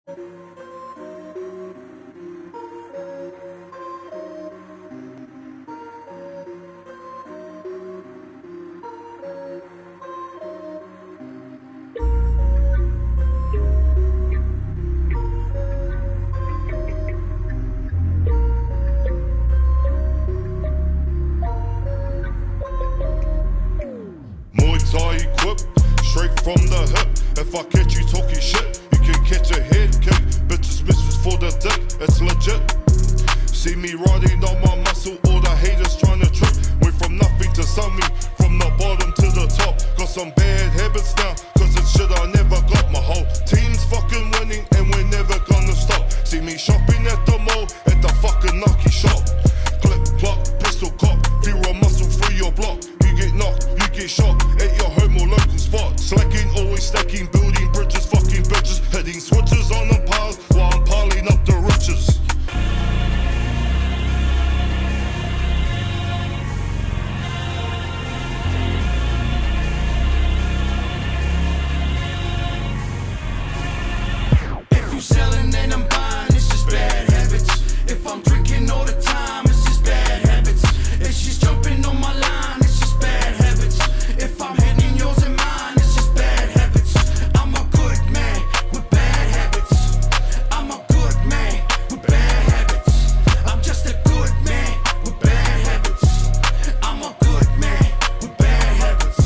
Thai equipped, straight from the hip. If I catch you talking shit, you can catch a head kick. Bitches misses for the dick, it's legit. See me riding on my muscle, all the haters trying to trip. Went from nothing to something, from the bottom to the top. Got some bad habits now, cause it's shit I never got. My whole team's fucking winning and we're never gonna stop. See me shopping at the mall, at the fucking Nike shop. Clip, clock, pistol cop, feel a muscle through your block. You get knocked, you get shot at your home or local spot. Slacking, always stacking, building bridges, fucking bitches. Hitting switches on the piles while I'm piling up the riches. If you selling then I'm buying, it's just bad habits. If I'm drinking all the time, it's just bad habits. If she's jumping on my line, it's just bad habits. If I'm hitting yours and mine, it's just bad habits. I'm a good man with bad habits. I'm a good man with bad habits. I'm just a good man with bad habits. I'm a good man with bad habits.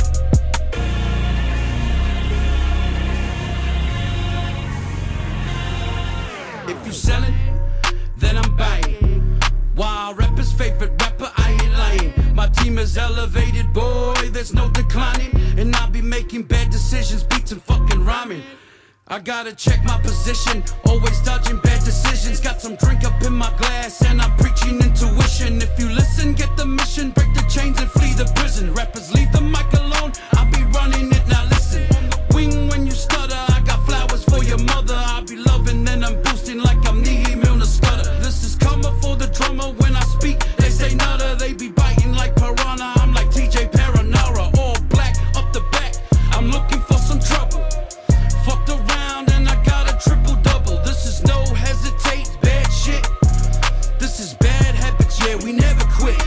If you selling, then I'm buying. Wild rapper's favorite rapper, I ain't lying. My team is elevated, boy, there's no declining. And I be making bad decisions, beats and fucking rhyming. I gotta check my position, always dodging bad decisions. Got some drink up in my glass and I'm preaching intuition. If you listen, get the mission, break the chains and flee the prison. Rappers leave the mic alone, I'll be running it, now listen. Wing when you stutter, I got flowers for your mother. I'll be loving and I'm boosting like I'm Nihi Milner Stutter. This is karma for the drummer, when I speak, they say nada. They be biting like piranha, I'm like TJ Paranara. All black, up the back, I'm looking for some trouble. Fucked around and I got a triple-double. This is no hesitate, bad shit. This is bad habits, yeah, we never quit.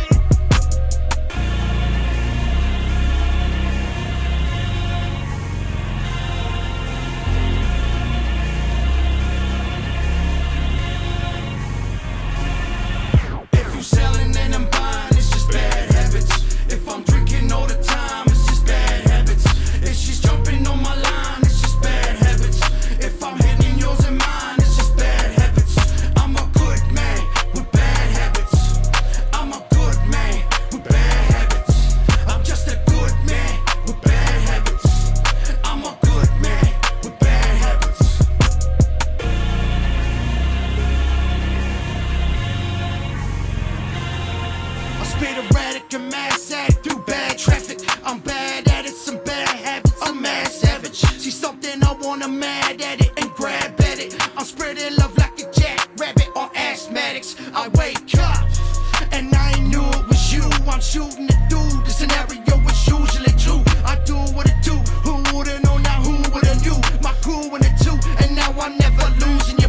If you selling then I'm buying, it's just bad habits. If I'm drinking all the time, it's just bad habits. If she's jumping on my line, it's just bad habits. If I'm hitting yours and mine, it's just bad habits. I'm a good man with bad habits. I'm a good man with bad habits. I'm just a good man with bad habits. I'm a good man with bad habits. I spit erratic and mass act through bad traffic. I'm bad at it, some bad habits. I'm mad savage. See something, I wanna mad at it and grab at it. I'm spreading love like a jackrabbit or asthmatics. I wake up and I ain't knew it was you. I'm shooting it through. The scenario is usually true. I do what it do. Who would've known, now who would've knew? My crew in it too, and now I'm never losing.